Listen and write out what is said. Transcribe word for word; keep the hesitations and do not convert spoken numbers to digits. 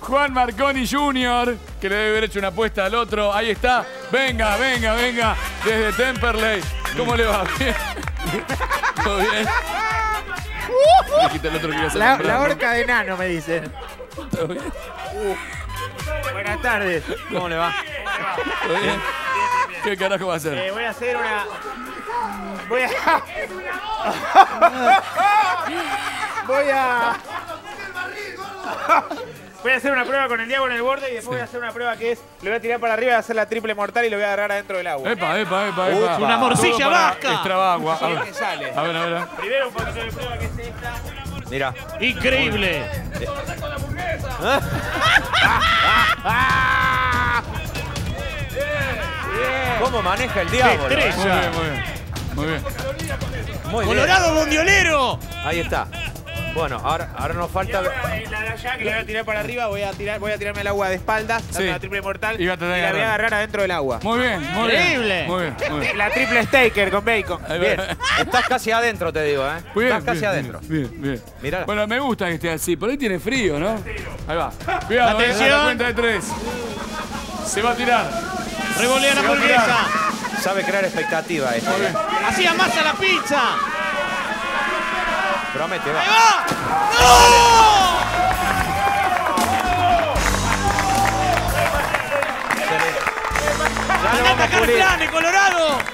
Juan Marconi junior, que le debe haber hecho una apuesta al otro. Ahí está. Venga, venga, venga. Desde Temperley. ¿Cómo le va? ¿Bien? ¿Todo bien? Dijiste el otro que iba a La, la horca de nano, me dicen. ¿Todo bien? Uh. Buenas tardes. ¿Cómo le va? ¿Todo bien? ¿Qué carajo va a hacer? Eh, voy a hacer una... Voy a... voy a... Voy a hacer una prueba con el Diego en el borde y después voy a hacer una prueba que es... Le voy a tirar para arriba y hacer la triple mortal y lo voy a agarrar adentro del agua. Epa, epa, epa, epa. Una morcilla vasca. Extravagua. A ver qué sale. A ver, a ver. Primero un poquito de prueba que es esta. Mira. Increíble. ¿Cómo maneja el diablo? Muy bien, muy bien. Muy bien. Muy Colorado bien. Bondiolero. Ahí está. Bueno, ahora, ahora nos falta... La de allá que le voy a tirar para arriba, voy a, tirar, voy a tirarme el agua de espaldas, Sí. una triple mortal Y y, va a tratar de la voy a agarrar. agarrar adentro del agua. Muy bien, muy Increíble. bien. Muy bien, muy bien. La triple staker con bacon. Ahí va. Bien. Estás casi adentro, te digo, ¿eh? Muy bien, Estás casi bien, adentro. Bien, bien. Mirá. Bueno, me gusta que esté así. Por ahí tiene frío, ¿no? Ahí va. Cuidado, eh, a Atención. la cuenta de tres. Se va a tirar. Revolea la Se va a tirar. hamburguesa. Sabe crear expectativa esto. Muy bien. Hacía masa la pizza. Promete, va. ¡Ahí va! ¡No! Ya lo ¡Anda a vamos a atacar pulir. planes, Colorado!